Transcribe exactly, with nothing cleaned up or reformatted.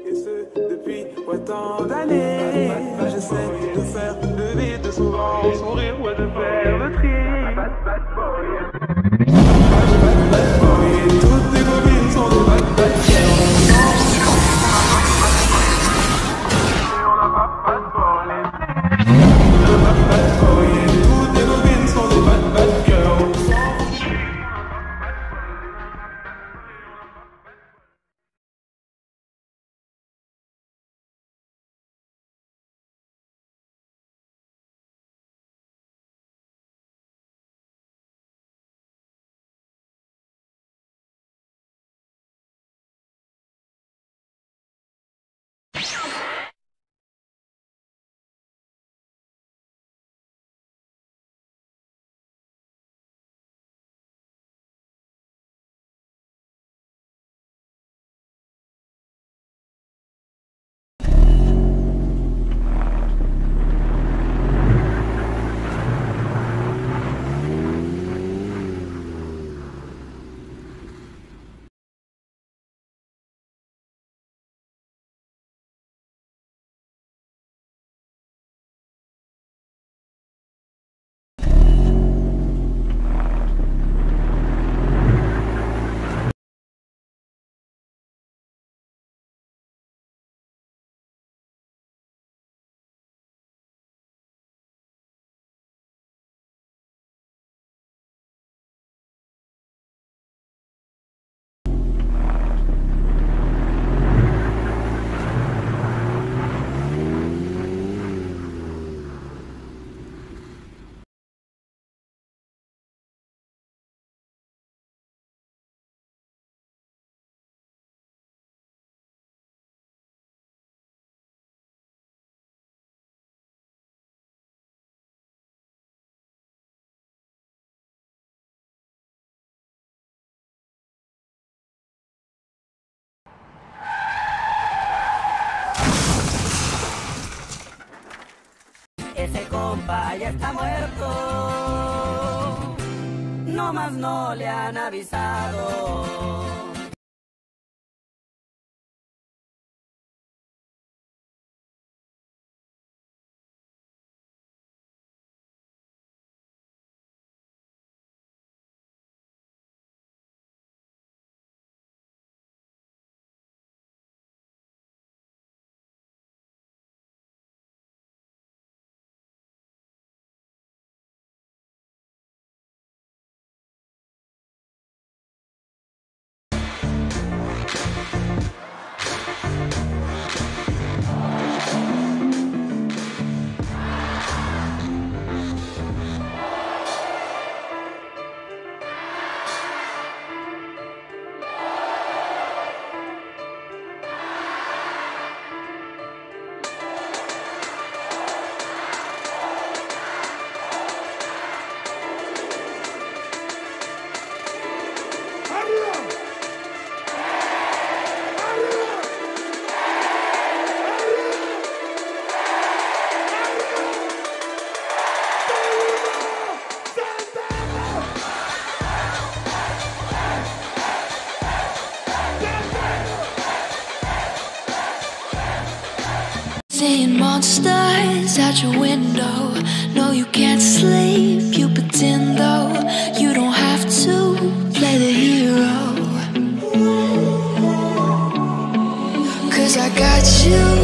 Et ce, depuis autant d'années. J'essaie de faire le vide, de souvent sourire ou de faire le tri. Et toutes tes copines sont des bad bad girls. Et on n'a pas pas pour les bad bad boys. Et toutes tes copines sont des bad bad girls. Ese compa ya está muerto, no más no le han avisado. Seeing monsters out your window. No, you can't sleep, you pretend though. You don't have to play the hero, 'cause I got you.